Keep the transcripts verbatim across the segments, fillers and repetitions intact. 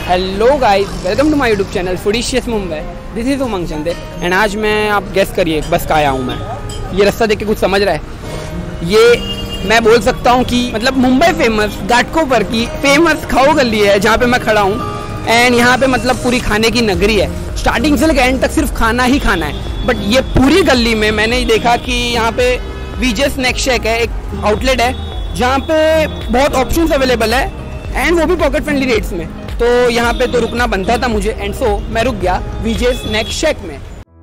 Hello guys, welcome to my YouTube channel Foodicious Mumbai. This is Umang Chande and आज मैं, आप guess करिए बस का आया हूँ मैं। ये रास्ता देख के कुछ समझ रहा है? ये मैं बोल सकता हूँ कि मतलब मुंबई फेमस घाटकोपर की फेमस खाओ गली है जहाँ पे मैं खड़ा हूँ। एंड यहाँ पे मतलब पूरी खाने की नगरी है, स्टार्टिंग से लेकर एंड तक सिर्फ खाना ही खाना है। बट ये पूरी गली में मैंने देखा कि यहाँ पे वीजे स्नैक शेक है, एक आउटलेट है जहाँ पे बहुत ऑप्शंस अवेलेबल है एंड वो भी पॉकेट फ्रेंडली रेट्स में। तो यहाँ पे तो रुकना बनता था मुझे एंड सो मैं रुक गया वीजे स्नैक शेक में।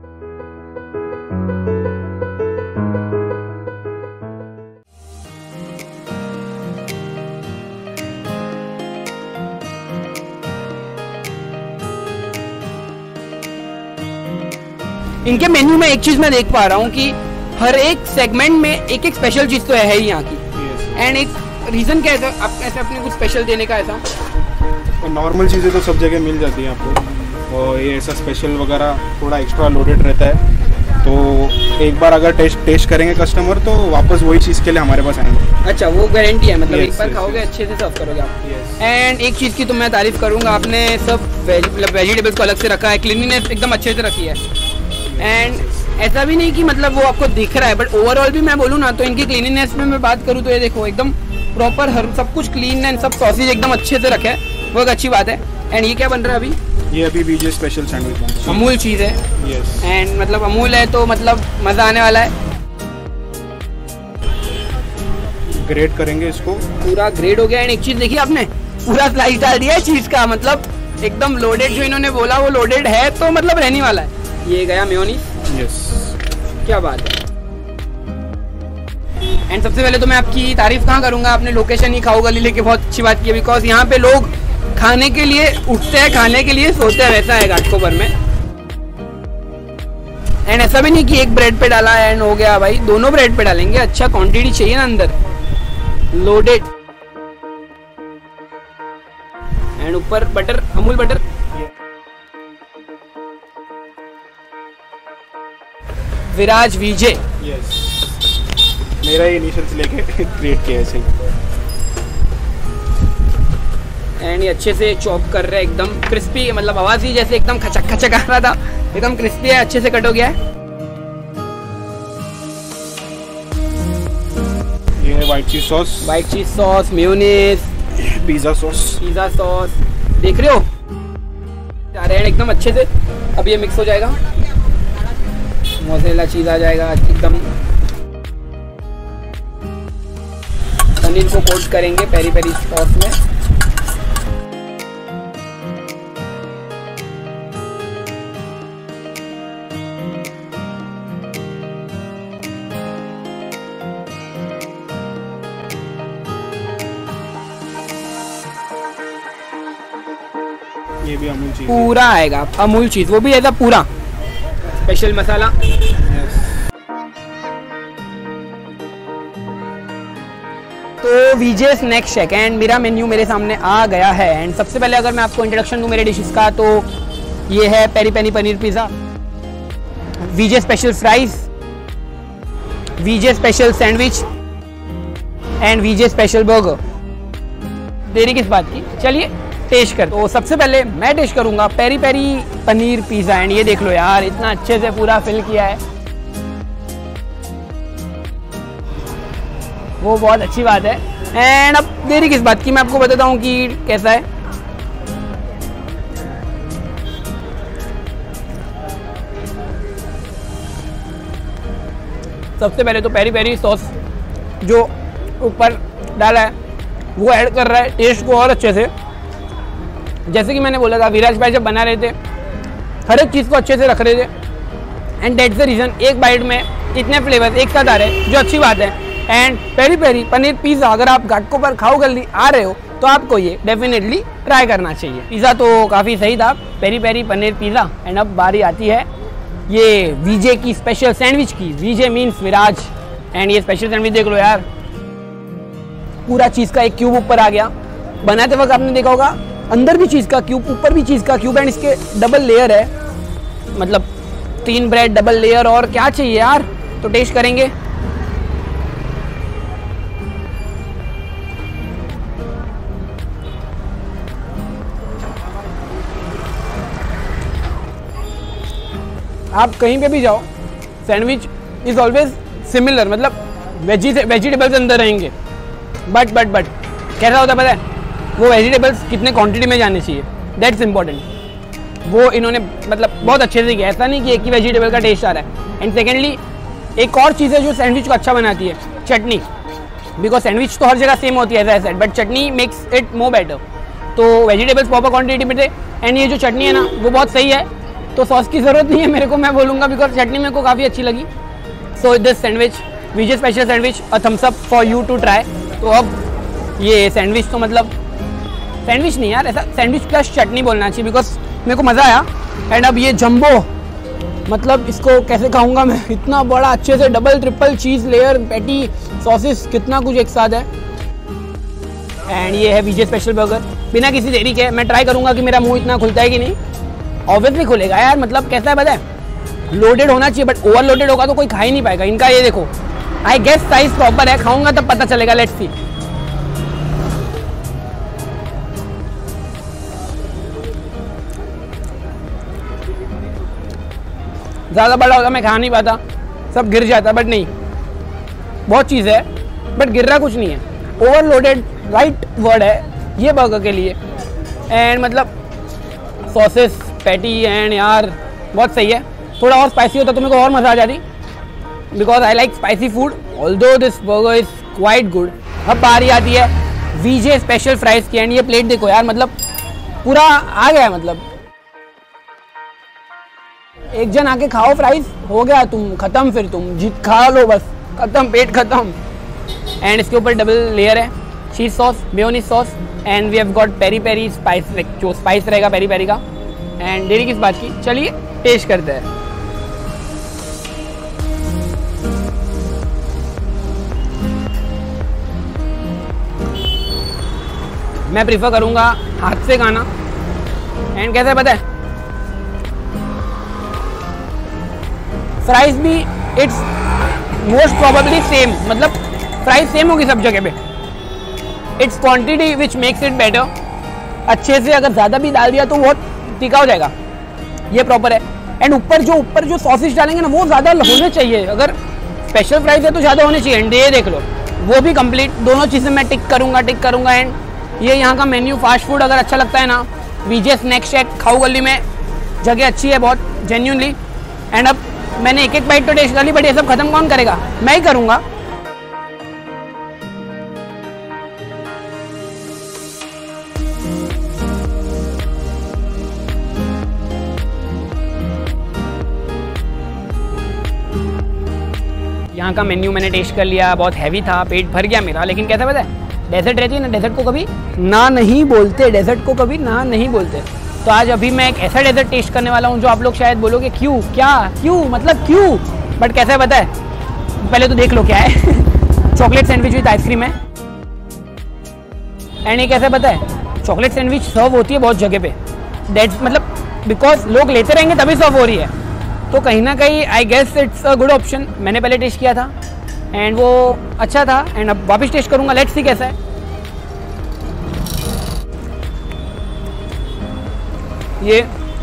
इनके मेन्यू में एक चीज मैं देख पा रहा हूँ कि हर एक सेगमेंट में एक एक स्पेशल चीज तो है ही यहाँ की। एंड एक रीजन क्या है आप ऐसे अपने कुछ स्पेशल देने का? ऐसा नॉर्मल चीज़ें तो सब जगह मिल जाती हैं आपको, और ये ऐसा स्पेशल वगैरह थोड़ा एक्स्ट्रा लोडेड रहता है। तो एक बार अगर टेस्ट टेस्ट करेंगे कस्टमर तो वापस वही चीज़ के लिए हमारे पास आएंगे। अच्छा, वो गारंटी है मतलब yes, एक बार yes, खाओगे yes. अच्छे से सर्व करोगे आप। yes. एंड एक चीज़ की तो मैं तारीफ करूँगा, आपने सब मतलब वेजिटेबल्स को अलग से रखा है, क्लीनिनेस एकदम अच्छे से रखी है। एंड ऐसा भी नहीं कि मतलब वो आपको दिख रहा है, बट ओवरऑल भी मैं बोलूँ ना तो इनकी क्लीनिनेस में मैं बात करूँ तो ये देखो एकदम प्रॉपर हर सब कुछ क्लीन एंड सब सॉसेज एकदम अच्छे से रखे है, वो एक अच्छी बात है। एंड ये क्या बन रहा है अभी? ये अभी V J special sandwich Amul cheese है। यस। एंड मतलब अमूल है तो मतलब मज़ा आने वाला है। ग्रेड करेंगे इसको, पूरा ग्रेड हो गया। एंड एक चीज़ देखिए आपने, पूरा स्लाइस डाल दिया है चीज़ का, मतलब एकदम लोडेड, जो इन्होंने बोला वो लोडेड है तो मतलब रहने वाला है। ये गया मेयोनीज। यस, क्या बात है। एंड सबसे पहले तो मैं आपकी तारीफ कहाँ करूँगा, आपने लोकेशन ही खाओ गली लेके बहुत अच्छी बात की, बिकॉज यहाँ पे लोग खाने के लिए उठते हैं, खाने के लिए सोते हैं, वैसा है घाटकोपर में। एंड ऐसा भी नहीं कि एक ब्रेड पे डाला एंड हो गया, भाई दोनों ब्रेड पे डालेंगे, अच्छा क्वांटिटी चाहिए ना अंदर, लोडेड। एंड ऊपर butter, Amul butter. Viraj V J. Yes, मेरा ही इनिशियल से लेके क्रिएट किया ऐसे ही। एंड ये अच्छे से चॉप कर रहे हैं, एकदम क्रिस्पी, मतलब आवाज ही जैसे एकदम खचक खचक आ रहा था, एकदम क्रिस्पी है, अच्छे से कट हो गया है। ये है white cheese sauce, white cheese sauce, mayonnaise, pizza sauce, pizza sauce, देख रहे हो जा रहे हैं एकदम अच्छे से। अब ये मिक्स हो जाएगा, मोज़रेला चीज आ जाएगा एकदम। पनीर को कोट करेंगे पेरी पेरी सॉस में। ये भी अमूल चीज पूरा आएगा, अमूल चीज, वो भी ऐसा पूरा स्पेशल मसाला। तो वीजे स्नैक शेक एंड मेरा मेन्यू मेरे सामने आ गया है। एंड सबसे पहले अगर मैं आपको इंट्रोडक्शन दूं मेरे डिशेस का, तो ये है peri peri paneer pizza, V J special fries, V J special sandwich and V J special burger. देरी किस बात की, चलिए टेस्ट कर। तो सबसे पहले मैं टेस्ट करूंगा peri peri paneer pizza. And ये देख लो यार, इतना अच्छे से पूरा फिल किया है, वो बहुत अच्छी बात है। एंड अब देरी किस बात की, मैं आपको बताता हूँ कि कैसा है। सबसे पहले तो पेरी पेरी सॉस जो ऊपर डाला है वो ऐड कर रहा है टेस्ट को और अच्छे से। जैसे कि मैंने बोला था, विराज भाई जब बना रहे थे हर एक चीज़ को अच्छे से रख रहे थे, एंड दैट्स द रीज़न एक बाइट में इतने फ्लेवर एक साथ आ रहे हैं, जो अच्छी बात है। And peri peri paneer pizza अगर आप घाटकोपर खाओ गली आ रहे हो तो आपको ये डेफिनेटली ट्राई करना चाहिए। पिज़्ज़ा तो काफ़ी सही था, peri peri paneer pizza. And अब बारी आती है ये वीजे की स्पेशल सैंडविच की। V J means Viraj. एंड ये स्पेशल सैंडविच देख लो यार, पूरा चीज़ का एक क्यूब ऊपर आ गया। बनाते वक्त आपने देखा होगा अंदर भी चीज़ का क्यूब, ऊपर भी चीज़ का क्यूब, एंड इसके डबल लेयर है, मतलब तीन ब्रेड डबल लेयर, और क्या चाहिए यार। तो टेस्ट करेंगे। आप कहीं पे भी जाओ, सैंडविच इज ऑलवेज सिमिलर, मतलब वेजी वेजिटेबल्स अंदर रहेंगे, बट बट बट कैसा होता है पता है, वो वेजिटेबल्स कितने क्वांटिटी में जाने चाहिए, दैट्स इंपॉर्टेंट। वो इन्होंने मतलब बहुत अच्छे से किया, ऐसा नहीं कि एक ही वेजिटेबल का टेस्ट आ रहा है। एंड सेकेंडली एक और चीज़ है जो सैंडविच को अच्छा बनाती है, चटनी। बिकॉज सैंडविच तो हर जगह सेम होती है एज आई सेड, बट चटनी मेक्स इट मोर बेटर। तो वेजिटेबल्स प्रॉपर क्वांटिटी में थे, एंड ये जो चटनी है ना वो बहुत सही है, तो सॉस की ज़रूरत नहीं है मेरे को, मैं बोलूँगा, बिकॉज चटनी मेरे को काफ़ी अच्छी लगी। So this sandwich, V J special sandwich, a thumbs up for you to try. तो अब ये सैंडविच तो मतलब सैंडविच नहीं यार, ऐसा सैंडविच प्लस चटनी बोलना चाहिए, बिकॉज मेरे को मज़ा आया। एंड अब ये जंबो, मतलब इसको कैसे खाऊंगा मैं, इतना बड़ा, अच्छे से double triple cheese layer, patty, sauces, कितना कुछ एक साथ है। एंड ये है वीजे स्पेशल बर्गर। बिना किसी देरी के मैं ट्राई करूंगा कि मेरा मुंह इतना खुलता है कि नहीं। ऑब्वियसली खुलेगा यार, मतलब कैसा है पता है, लोडेड होना चाहिए, बट ओवर लोडेड होगा तो कोई खा ही नहीं पाएगा। इनका ये देखो, आई गेस साइज प्रॉपर है, खाऊंगा तब पता चलेगा, लेट्स सी। ज़्यादा बड़ा होता मैं खा नहीं पाता, सब गिर जाता, बट नहीं, बहुत चीज़ है बट गिर रहा कुछ नहीं है। ओवरलोडेड राइट वर्ड है ये बर्गर के लिए। एंड मतलब सॉसेस, पैटी, एंड यार बहुत सही है। थोड़ा और स्पाइसी होता तो मेरे को और मज़ा आ जाती, because I like spicy food, although this burger is quite good. अब बारी आती है वीजे स्पेशल फ्राइज़ की। एंड ये प्लेट देखो यार, मतलब पूरा आ गया है, मतलब एक जन आके खाओ फ्राइज, हो गया, तुम खत्म, फिर तुम जीत खा लो, बस खत्म, पेट खत्म। एंड इसके ऊपर डबल लेयर है, cheese sauce, mayonnaise sauce, and we have got peri peri spice, जो स्पाइस रहेगा पेरी पेरी का। एंड देरी किस बात की, चलिए टेस्ट करते हैं। मैं प्रीफर करूंगा हाथ से खाना। एंड कैसा है पता है, फ्राइज भी इट्स मोस्ट प्रोबेबली सेम, मतलब प्राइस सेम होगी सब जगह पे। It's quantity which makes it better. अच्छे से अगर ज़्यादा भी डाल दिया तो बहुत तीखा हो जाएगा, ये प्रॉपर है। एंड ऊपर जो ऊपर जो सॉसेस डालेंगे ना वो ज़्यादा होने चाहिए, अगर स्पेशल फ्राइज है तो ज़्यादा होने चाहिए। एंड ये देख लो, वो भी कंप्लीट, दोनों चीज़ें मैं टिक करूँगा टिक करूँगा। एंड ये यहाँ का मेन्यू, फास्ट फूड अगर अच्छा लगता है ना, वीजे स्नैक शैक खाऊ गली में जगह अच्छी है बहुत, जेन्यूनली। एंड अब मैंने एक एक बाइट तो टेस्ट कर ली, बट ये सब खत्म कौन करेगा, मैं ही करूँगा। यहाँ का मेन्यू मैंने टेस्ट कर लिया, बहुत हैवी था, पेट भर गया मेरा। लेकिन कैसा पता है, डेजर्ट रहती है ना, डेजर्ट को कभी ना नहीं बोलते, डेजर्ट को कभी ना नहीं बोलते। तो आज अभी मैं एक ऐसा डेजर्ट टेस्ट करने वाला हूँ जो आप लोग शायद बोलोगे क्यों, क्या, क्यों, मतलब क्यों, बट कैसा है पता है, पहले तो देख लो क्या है। चॉकलेट सैंडविच विद आइसक्रीम है। एंड ये कैसा पता है, चॉकलेट सैंडविच सर्व होती है बहुत जगह पे, डेट्स मतलब बिकॉज लोग लेते रहेंगे तभी सर्व हो रही है, तो कहीं ना कहीं I guess it's a good option. मैंने पहले टेस्ट किया था एंड वो अच्छा था, एंड अब वापस टेस्ट करूंगा, लेट्स सी कैसा है। ये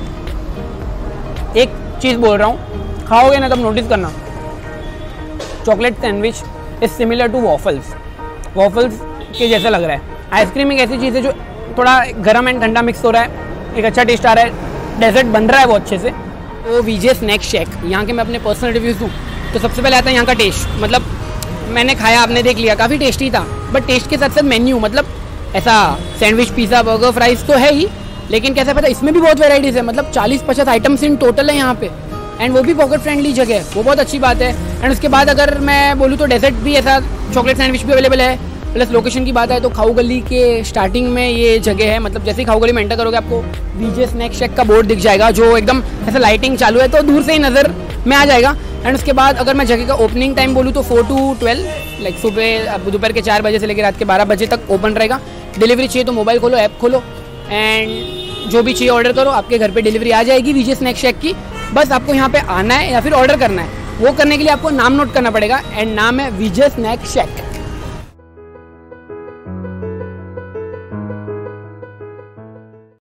एक चीज़ बोल रहा हूँ, खाओगे ना तब नोटिस करना, chocolate sandwich is similar to waffles, waffles के जैसा लग रहा है। आइसक्रीम एक ऐसी चीज़ है जो थोड़ा गर्म एंड ठंडा मिक्स हो रहा है, एक अच्छा टेस्ट आ रहा है, डेजर्ट बन रहा है वो अच्छे से। तो वीजे स्नैक शेक, यहाँ के मैं अपने पर्सनल रिव्यूज़ दूँ तो सबसे पहले आता है यहाँ का टेस्ट। मतलब मैंने खाया, आपने देख लिया, काफ़ी टेस्टी था, बट टेस्ट के साथ साथ मेन्यू, मतलब ऐसा सैंडविच, पिज़्ज़ा, बर्गर, फ्राइज तो है ही, लेकिन कैसा पता है इसमें भी बहुत वेराइटीज़ है, मतलब चालीस पचास आइटम्स इन टोटल है यहाँ पे। एंड वो भी पॉकेट फ्रेंडली जगह है, वो बहुत अच्छी बात है। एंड उसके बाद अगर मैं बोलूँ तो डेजर्ट भी ऐसा, चॉकलेट सैंडविच भी अवेलेबल है। प्लस लोकेशन की बात है तो खाऊ गली के स्टार्टिंग में ये जगह है, मतलब जैसे ही खाऊ गली में एंटर करोगे आपको वीजे स्नैक शेक का बोर्ड दिख जाएगा, जो एकदम ऐसा लाइटिंग चालू है तो दूर से ही नज़र में आ जाएगा। एंड उसके बाद अगर मैं जगह का ओपनिंग टाइम बोलूँ तो फोर टू ट्वेल्व, लाइक सुबह दोपहर के चार बजे से लेकर रात के बारह बजे तक ओपन रहेगा। डिलीवरी चाहिए तो मोबाइल खोलो, ऐप खोलो, एंड जो भी चाहिए ऑर्डर करो, आपके घर पे डिलीवरी आ जाएगी वीजे स्नैक शेक की। बस आपको यहाँ पे आना है या फिर ऑर्डर करना है। वो करने के लिए आपको नाम नोट करना पड़ेगा, एंड नाम है वीजे स्नैक शेक।